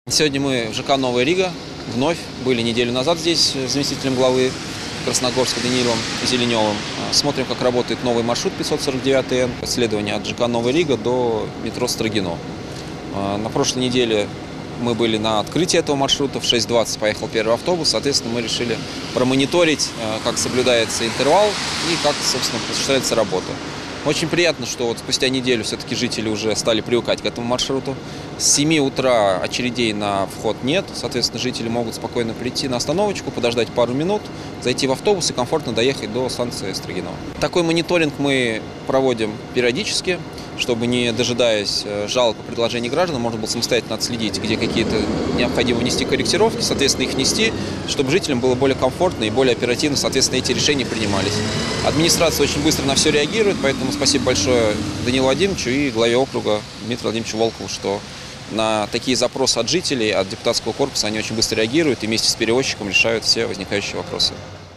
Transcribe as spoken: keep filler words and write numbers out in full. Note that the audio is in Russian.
Сегодня мы в ЖК «Новая Рига». Вновь были неделю назад здесь с заместителем главы Красногорска Даниилом Зеленевым. Смотрим, как работает новый маршрут пятьсот сорок девять Н. Исследование от ЖК «Новая Рига» до метро Строгино. На прошлой неделе мы были на открытии этого маршрута. В шесть двадцать поехал первый автобус. Соответственно, мы решили промониторить, как соблюдается интервал и как, собственно, осуществляется работа. Очень приятно, что вот спустя неделю все-таки жители уже стали привыкать к этому маршруту. С семи утра очередей на вход нет, соответственно, жители могут спокойно прийти на остановочку, подождать пару минут, зайти в автобус и комфортно доехать до станции Строгино. Такой мониторинг мы проводим периодически, чтобы, не дожидаясь жалоб и предложений граждан, можно было самостоятельно отследить, где какие-то необходимо внести корректировки, соответственно, их внести, чтобы жителям было более комфортно и более оперативно, соответственно, эти решения принимались. Администрация очень быстро на все реагирует, поэтому спасибо большое Даниилу Владимировичу и главе округа Дмитрию Владимировичу Волкову, что на такие запросы от жителей, от депутатского корпуса они очень быстро реагируют и вместе с перевозчиком решают все возникающие вопросы.